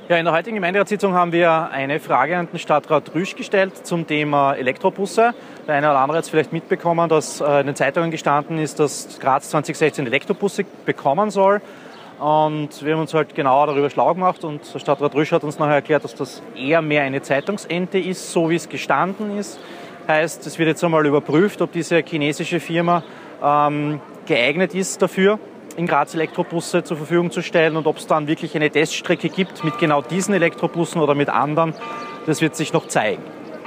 Ja, in der heutigen Gemeinderatssitzung haben wir eine Frage an den Stadtrat Rüsch gestellt zum Thema Elektrobusse. Der eine oder andere hat es vielleicht mitbekommen, dass in den Zeitungen gestanden ist, dass Graz 2016 Elektrobusse bekommen soll. Und wir haben uns halt genauer darüber schlau gemacht und der Stadtrat Rüsch hat uns nachher erklärt, dass das eher mehr eine Zeitungsente ist, so wie es gestanden ist. Heißt, es wird jetzt einmal überprüft, ob diese chinesische Firma geeignet ist dafür, in Graz Elektrobusse zur Verfügung zu stellen, und ob es dann wirklich eine Teststrecke gibt mit genau diesen Elektrobussen oder mit anderen, das wird sich noch zeigen.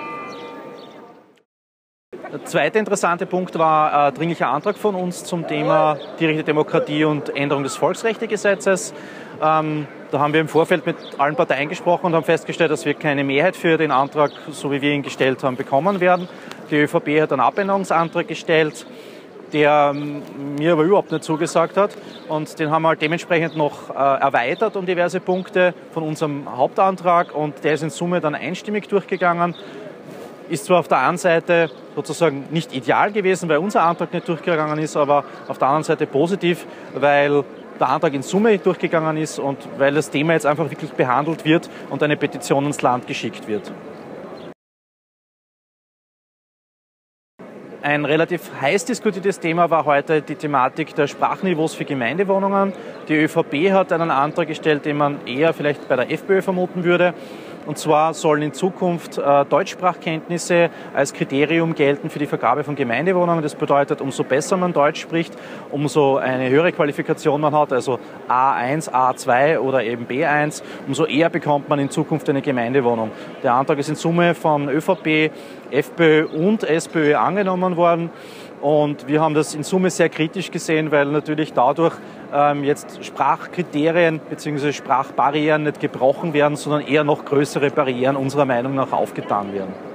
Der zweite interessante Punkt war ein dringlicher Antrag von uns zum Thema direkte Demokratie und Änderung des Volksrechtegesetzes. Da haben wir im Vorfeld mit allen Parteien gesprochen und haben festgestellt, dass wir keine Mehrheit für den Antrag, so wie wir ihn gestellt haben, bekommen werden. Die ÖVP hat einen Abänderungsantrag gestellt, der mir aber überhaupt nicht zugesagt hat. Und den haben wir halt dementsprechend noch erweitert um diverse Punkte von unserem Hauptantrag, und der ist in Summe dann einstimmig durchgegangen. Ist zwar auf der einen Seite sozusagen nicht ideal gewesen, weil unser Antrag nicht durchgegangen ist, aber auf der anderen Seite positiv, weil der Antrag in Summe durchgegangen ist und weil das Thema jetzt einfach wirklich behandelt wird und eine Petition ins Land geschickt wird. Ein relativ heiß diskutiertes Thema war heute die Thematik der Sprachniveaus für Gemeindewohnungen. Die ÖVP hat einen Antrag gestellt, den man eher vielleicht bei der FPÖ vermuten würde. Und zwar sollen in Zukunft Deutschsprachkenntnisse als Kriterium gelten für die Vergabe von Gemeindewohnungen. Das bedeutet, umso besser man Deutsch spricht, umso eine höhere Qualifikation man hat, also A1, A2 oder eben B1, umso eher bekommt man in Zukunft eine Gemeindewohnung. Der Antrag ist in Summe von ÖVP, FPÖ und SPÖ angenommen worden. Und wir haben das in Summe sehr kritisch gesehen, weil natürlich dadurch jetzt Sprachkriterien bzw. Sprachbarrieren nicht gebrochen werden, sondern eher noch größere Barrieren unserer Meinung nach aufgetan werden.